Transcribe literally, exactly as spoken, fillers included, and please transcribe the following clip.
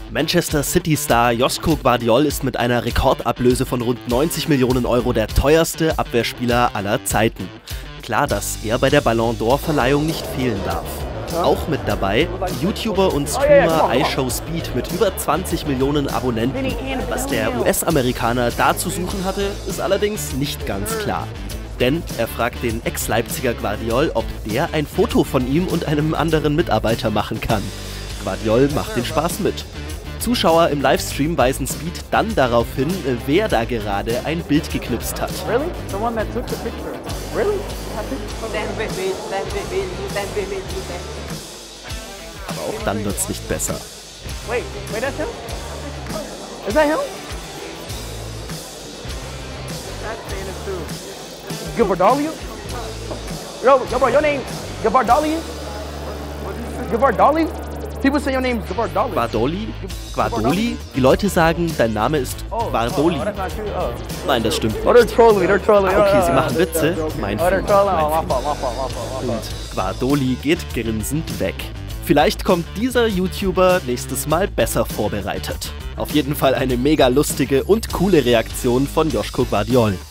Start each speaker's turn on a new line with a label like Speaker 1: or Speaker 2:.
Speaker 1: Manchester City-Star Joško Gvardiol ist mit einer Rekordablöse von rund neunzig Millionen Euro der teuerste Abwehrspieler aller Zeiten. Klar, dass er bei der Ballon d'Or-Verleihung nicht fehlen darf. Auch mit dabei YouTuber und Streamer iShowSpeed mit über zwanzig Millionen Abonnenten. Was der U S-Amerikaner da zu suchen hatte, ist allerdings nicht ganz klar. Denn er fragt den Ex-Leipziger Gvardiol, ob der ein Foto von ihm und einem anderen Mitarbeiter machen kann. Gvardiol macht den Spaß mit. Zuschauer im Livestream weisen Speed dann darauf hin, wer da gerade ein Bild geknipst hat.
Speaker 2: Really? The one that took the picture. Really?
Speaker 1: Aber auch dann wird's nicht besser.
Speaker 2: Wait, wait, that's him? Is that him? Gvardiol? Yo, yo, bro, your name Gvardiol? Gvardiol? People say your name is Gvardiol.
Speaker 1: Gvardoli? Gvardoli? Die Leute sagen, dein Name ist Gvardoli.
Speaker 2: Oh, that's not true. Oh.
Speaker 1: Nein, das stimmt
Speaker 2: Oh, they're
Speaker 1: nicht.
Speaker 2: trolling me, they're trolling me.
Speaker 1: Okay, sie machen Witze. Mein
Speaker 2: Oh, they're
Speaker 1: Fehler.
Speaker 2: trolling. Oh,
Speaker 1: Mein
Speaker 2: my fault, my fault, my fault, my fault.
Speaker 1: Und Gvardoli geht grinsend weg. Vielleicht kommt dieser YouTuber nächstes Mal besser vorbereitet. Auf jeden Fall eine mega lustige und coole Reaktion von Joško Gvardiol.